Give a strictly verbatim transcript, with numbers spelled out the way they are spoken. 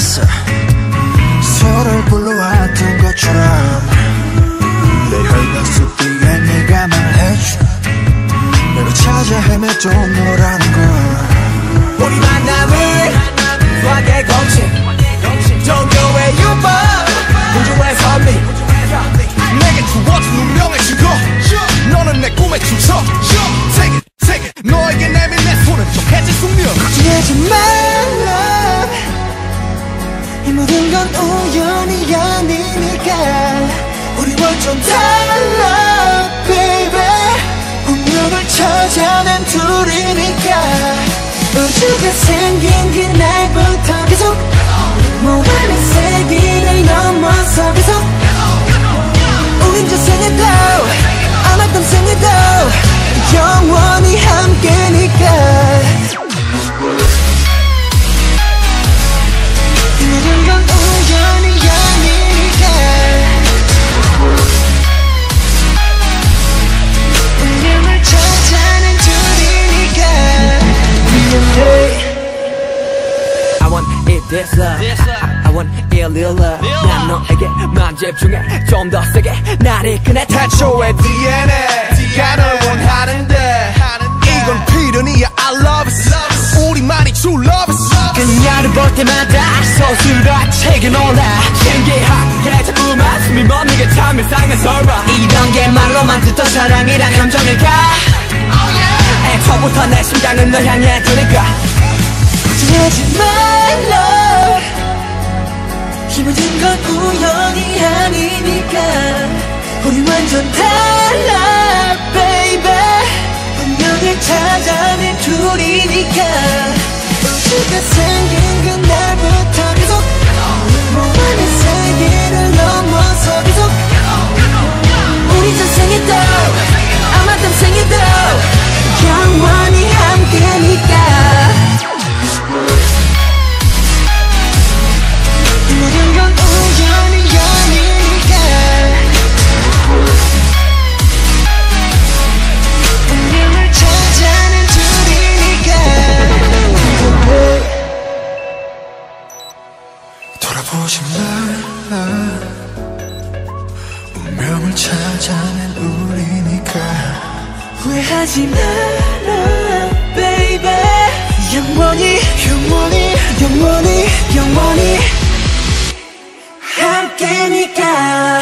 만났어. 서로를 불러왔던 것처럼 내 혈관 속 뒤에 네가 말해줘. 내가 찾아 헤맸던 너라는 걸. 우리 만남은 수학의 공식 종교의 유법 우주의 선미 내게 주어진 운명의 증거. 너는 내 꿈의 춤춰. Take it, take it. 너에게 내민 내 손은 정해진 숙명. 걱정하지 말라. 이 모든 건 우연이 아니니까. 우리 완전 달라 baby. 운명을 찾아낸 둘이니까. 우주가 생긴 그날부터 계속 모험의 세계를 넘어서 계속 우린 저 생에도 아마 땀 생에도 영원히 함께니까. 이 모든 건 우연이 아니니까. 운명을 찾아낸 둘이니까. I want it this love I want it real love 난 너에게만 집중해 좀 더 세게 날 이끄네 태초의 디엔에이가 널 원하는데 이건 필연이야. I love it. 우리만이 true love it. 그녀를 볼 때마다 서술과 책에 놀라 신기하게 자꾸만 숨이 멎는 게 참 이상해 설마 이런 게 말로만 듣던 사랑이란 감정일까. 애초부터 내 심장은 널 향해 두니까. 걱정하지 말라. 이 모든 건 우연이 아니니까. 우리 완전 달라 baby. 운명을 찾아낸 둘이니까. 우주가 생긴 그날부터 계속 모험의 세계를 넘어서 계속 우리 전생에도 아마 땀생에도 영원히 함께니까. 이 모든 건 우연이 아니니까. 운명을 찾아낸 둘이니까. 돌아보지 말라. 운명을 찾아낸 우리니까. 후회하지 마라 baby. 영원히 영원히 영원히 영원히 함께니까.